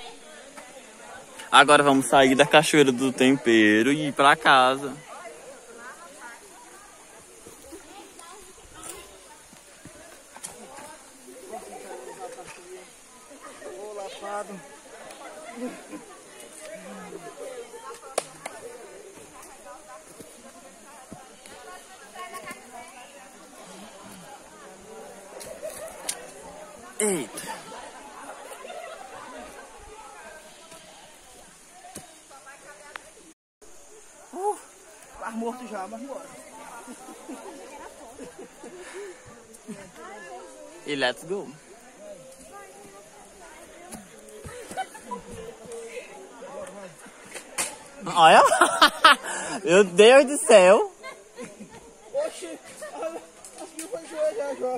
Agora vamos sair da Cachoeira do Tempero e ir pra casa. Eita. Mas morto já, mas bora. E let's go. Olha. Meu Deus do céu. Oxi, acho que foi já.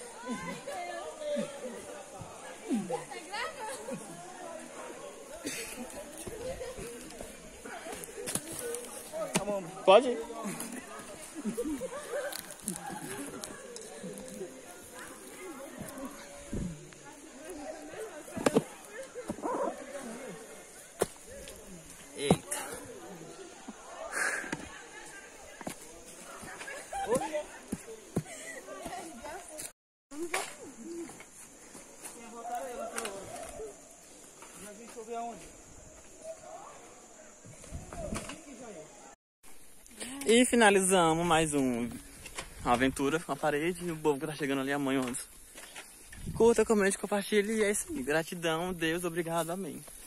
Pode ir. Eita. E finalizamos mais uma aventura com a parede e o povo que tá chegando ali amanhã. Curta, comente, compartilhe e é isso aí. Gratidão, Deus, obrigado, amém.